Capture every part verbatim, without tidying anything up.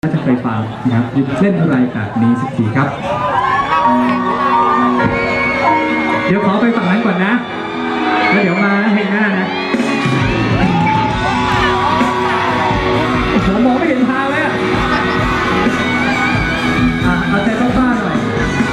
น่าจะเคยฟังนะครับหยุดเล่นอะไรแบบนี้สักทีครับเดี๋ยวขอไปฝั่งนั้นก่อนนะแล้วเดี๋ยวมาเพลงหน้านะผมมองไม่เห็นทางเลยอ่ะเอาใจบ้าๆหน่อย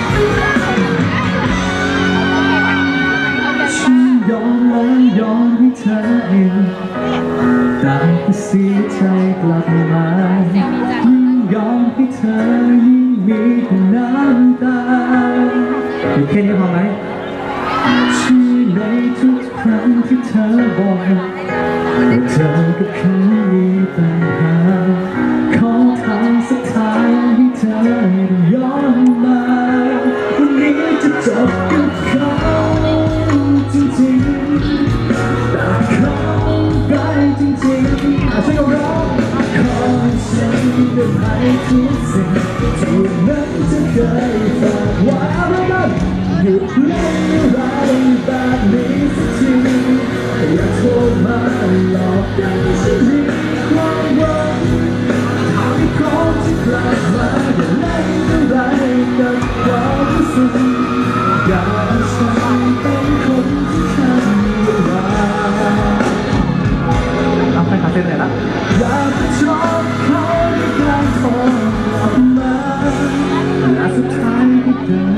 ฉันยอมแล้วยอมให้เธอเองแต่ก็เสียใจกลับมายิ่งยอมให้เธอยิ่งมีแต่น้ำตาอยู่แค่นี้พอไหมที่ในทุกครั้งที่เธอบอกว่าเธอกับเขามีปัญหาขอทางสักทางให้เธอย้อนมาวันนี้จะจบกับเขาจริงๆแต่เขาได้จริงๆอาจจะยอมรับขอให้ฉันได้ให้ทุกสิ่งที่นั้นจะเคยฝากไว้แล้วหยุดเล่นอะไรแบบนี้สักทีอย่าโทรมาหลอกกันฉันมีความหวังทำให้คนที่กลับมาอย่าเล่นอะไรกับความรู้สึกอยากให้ฉันเป็นคนที่ฉันมีรักเอาไปขาเต้นไหนละอยากจะชอบเขาในการโทรกลับมาและสุดท้ายก็เดิน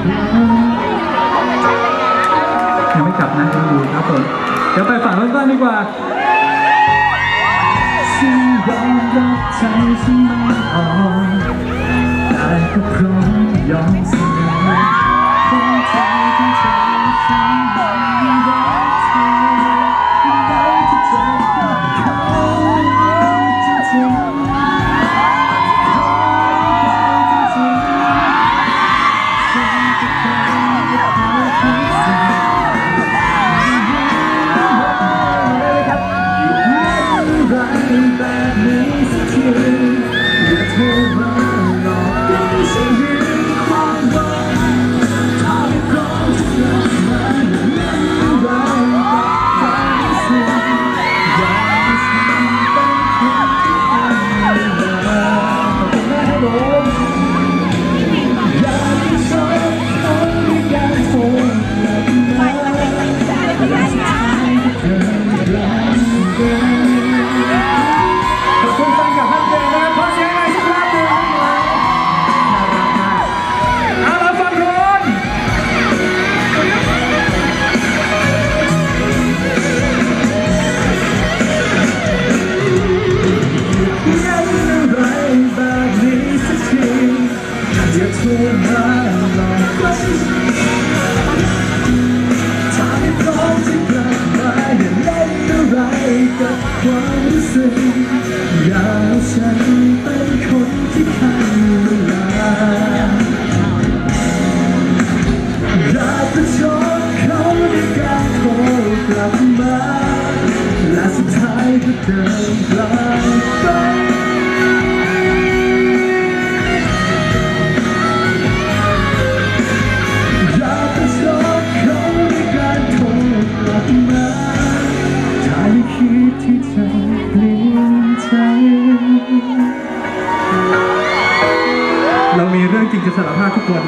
ยังไม่กลับนะยังอยู่ครับผมเดี๋ยวไปฝั่งต้นๆดีกว่าฉันยอมรับใจฉันมันอ่อนแต่ก็พร้อมยอมเสมอเพราะใจที่เธอฉันยังรักเธอได้ที่เจอกับเขาจริงๆแบบนี้สักทีอย่าโทรมาหลอกกันฉันยืนความหวังถ้าไม่พร้อมจะกลับมาอย่าเล่นอะไรกับความรู้สึกอยากให้ฉันเป็นคนที่ทำให้รักขอบคุณมากครับผมอยากให้ชอบเขาด้วยการโทรกลับมาและสุดท้ายก็เกิดรักกันคุณฟังกับท่านเจนนะครับขอเสียงหน่อยสักรอบหนึ่งเอาละฟังคนยังอะไรแบบนี้สักทีอย่าโทรมาหลอกกันถ้าไม่พร้อมจะกลับมาอย่าเล่นอะไรกับความรู้สึกอยากให้ฉันเป็นคนที่ทันเวลาอยากจะชอบเขาในการโทรกลับมาและสุดท้ายก็เดินกลับไปอยากจะชอบเขาในการโทรกลับมาถ้าไม่คิดที่จะเปลี่ยนใจเรามีเรื่องจริงจะสารภาพทุกคน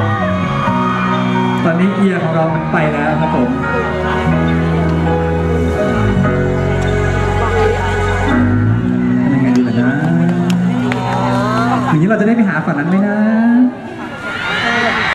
ตอนนี้เอียของเรามันไปแล้วครับผมยังไงดีล่ะนะอย่างนี้เราจะได้ไปหาฝั่งนั้นไหมนะ